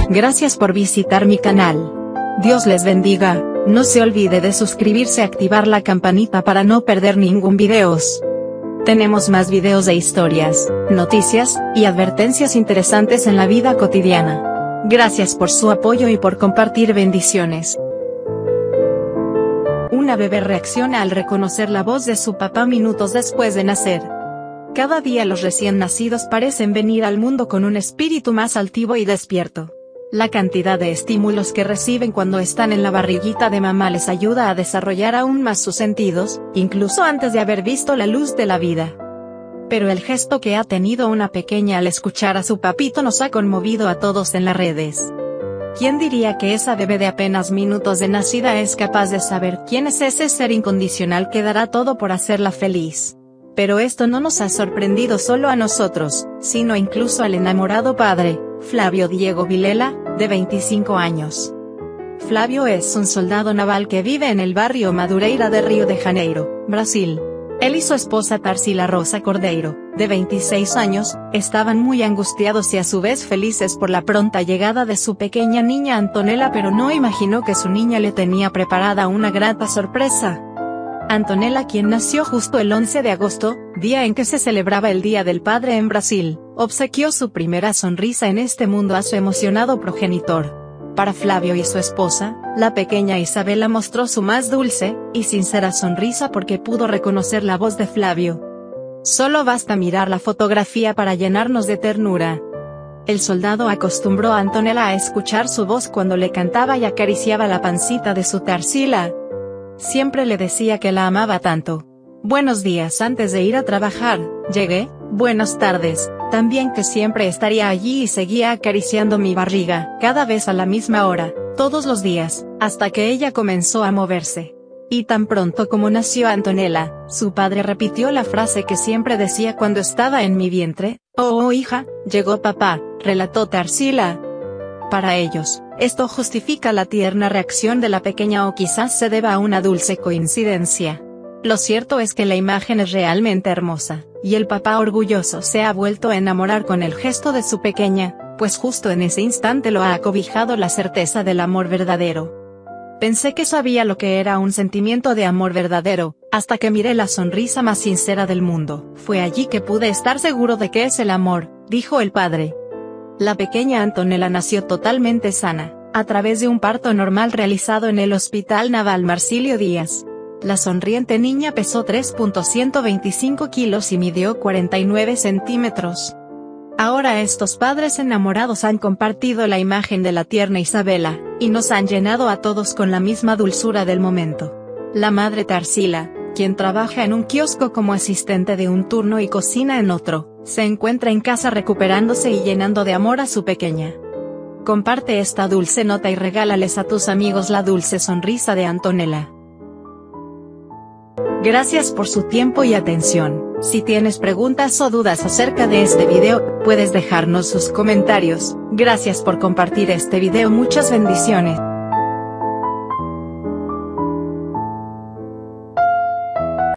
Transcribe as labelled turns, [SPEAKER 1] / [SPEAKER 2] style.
[SPEAKER 1] Gracias por visitar mi canal. Dios les bendiga. No se olvide de suscribirse y activar la campanita para no perder ningún videos. Tenemos más videos de historias, noticias, y advertencias interesantes en la vida cotidiana. Gracias por su apoyo y por compartir. Bendiciones. Una bebé reacciona al reconocer la voz de su papá minutos después de nacer. Cada día los recién nacidos parecen venir al mundo con un espíritu más altivo y despierto. La cantidad de estímulos que reciben cuando están en la barriguita de mamá les ayuda a desarrollar aún más sus sentidos, incluso antes de haber visto la luz de la vida. Pero el gesto que ha tenido una pequeña al escuchar a su papito nos ha conmovido a todos en las redes. ¿Quién diría que esa bebé de apenas minutos de nacida es capaz de saber quién es ese ser incondicional que dará todo por hacerla feliz? Pero esto no nos ha sorprendido solo a nosotros, sino incluso al enamorado padre, Flavio Diego Vilela, de 25 años. Flavio es un soldado naval que vive en el barrio Madureira de Río de Janeiro, Brasil. Él y su esposa Tarsila Rosa Cordeiro, de 26 años, estaban muy angustiados y a su vez felices por la pronta llegada de su pequeña niña Antonella, pero no imaginó que su niña le tenía preparada una grata sorpresa. Antonella, quien nació justo el 11 de agosto, día en que se celebraba el Día del Padre en Brasil, obsequió su primera sonrisa en este mundo a su emocionado progenitor. Para Flavio y su esposa, la pequeña Isabela mostró su más dulce y sincera sonrisa porque pudo reconocer la voz de Flavio. Solo basta mirar la fotografía para llenarnos de ternura. El soldado acostumbró a Antonella a escuchar su voz cuando le cantaba y acariciaba la pancita de su Tarsila. Siempre le decía que la amaba tanto. Buenos días antes de ir a trabajar, llegué, buenas tardes, también que siempre estaría allí y seguía acariciando mi barriga, cada vez a la misma hora, todos los días, hasta que ella comenzó a moverse. Y tan pronto como nació Antonella, su padre repitió la frase que siempre decía cuando estaba en mi vientre: oh hija, llegó papá, relató Tarsila. Para ellos, esto justifica la tierna reacción de la pequeña, o quizás se deba a una dulce coincidencia. Lo cierto es que la imagen es realmente hermosa, y el papá orgulloso se ha vuelto a enamorar con el gesto de su pequeña, pues justo en ese instante lo ha acobijado la certeza del amor verdadero. Pensé que sabía lo que era un sentimiento de amor verdadero, hasta que miré la sonrisa más sincera del mundo. Fue allí que pude estar seguro de que es el amor, dijo el padre. La pequeña Antonella nació totalmente sana, a través de un parto normal realizado en el Hospital Naval Marcilio Díaz. La sonriente niña pesó 3.125 kilos y midió 49 centímetros. Ahora estos padres enamorados han compartido la imagen de la tierna Isabela, y nos han llenado a todos con la misma dulzura del momento. La madre Tarsila, quien trabaja en un kiosco como asistente de un turno y cocina en otro, se encuentra en casa recuperándose y llenando de amor a su pequeña. Comparte esta dulce nota y regálales a tus amigos la dulce sonrisa de Antonella. Gracias por su tiempo y atención. Si tienes preguntas o dudas acerca de este video, puedes dejarnos sus comentarios. Gracias por compartir este video. Muchas bendiciones.